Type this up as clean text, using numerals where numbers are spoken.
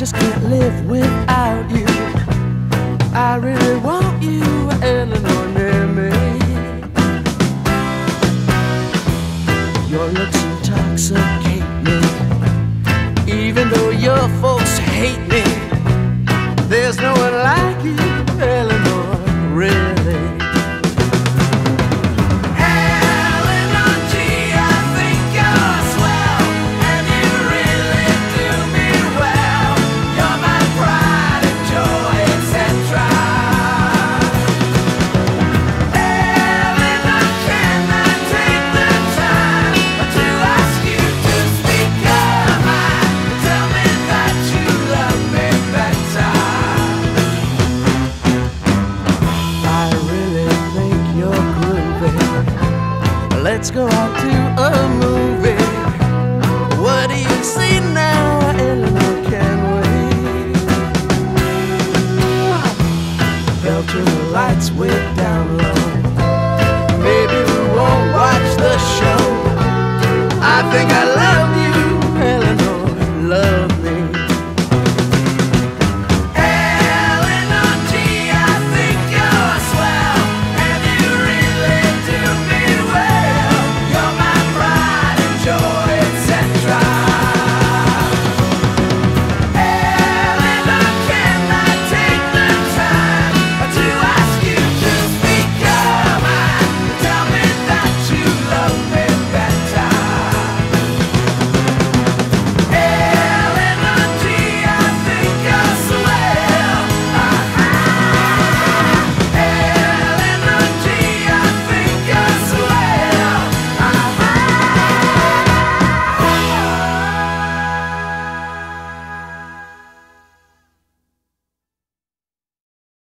just can't live without you. I really want you, Elenore, near me. Your looks intoxicate me, even though your folks hate me. There's no one like you, Elenore, really. Elenore, gee, I think you're swell, and you really do me well. You're my pride and joy, etc. Elenore, can I take the time to ask you to speak your mind? Tell me that you love me better. I really think you're groovy. Let's go out to a movie.